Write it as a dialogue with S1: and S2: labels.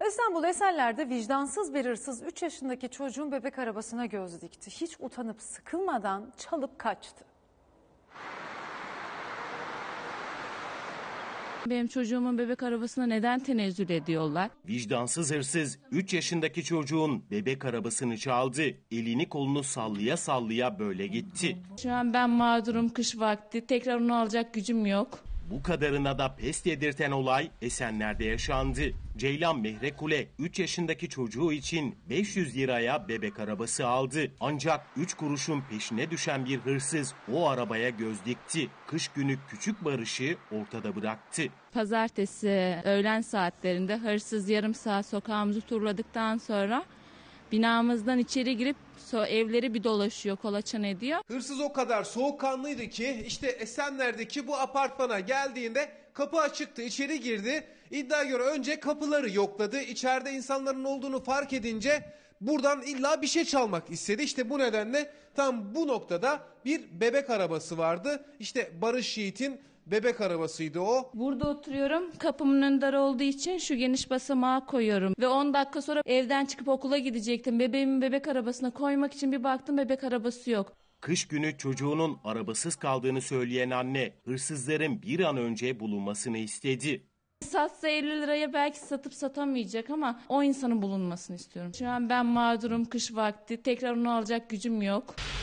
S1: İstanbul Esenler'de vicdansız bir hırsız 3 yaşındaki çocuğun bebek arabasına göz dikti. Hiç utanıp sıkılmadan çalıp kaçtı.
S2: Benim çocuğumun bebek arabasına neden tenezzül ediyorlar?
S3: Vicdansız hırsız 3 yaşındaki çocuğun bebek arabasını çaldı. Elini kolunu sallaya sallaya böyle gitti.
S2: Şu an ben mağdurum, kış vakti. Tekrar onu alacak gücüm yok.
S3: Bu kadarına da pes yedirten olay Esenler'de yaşandı. Ceylan Mehrekule 3 yaşındaki çocuğu için 500 liraya bebek arabası aldı. Ancak 3 kuruşun peşine düşen bir hırsız o arabaya göz dikti. Kış günü küçük Barış'ı ortada bıraktı.
S2: Pazartesi öğlen saatlerinde hırsız yarım saat sokağımızı turladıktan sonra binamızdan içeri girip evleri bir dolaşıyor, kolaçan ediyor.
S4: Hırsız o kadar soğukkanlıydı ki işte Esenler'deki bu apartmana geldiğinde kapı açıktı, içeri girdi. İddiaya göre önce kapıları yokladı. İçeride insanların olduğunu fark edince buradan illa bir şey çalmak istedi. İşte bu nedenle tam bu noktada bir bebek arabası vardı. İşte Barış Yiğit'in bebek arabasıydı o.
S2: Burada oturuyorum. Kapımın önü dar olduğu için şu geniş basamağa koyuyorum. Ve 10 dakika sonra evden çıkıp okula gidecektim. Bebeğimin bebek arabasına koymak için bir baktım, bebek arabası yok.
S3: Kış günü çocuğunun arabasız kaldığını söyleyen anne hırsızların bir an önce bulunmasını istedi.
S2: Satsa 50 liraya belki satıp satamayacak ama o insanın bulunmasını istiyorum. Şu an ben mağdurum, kış vakti. Tekrar onu alacak gücüm yok.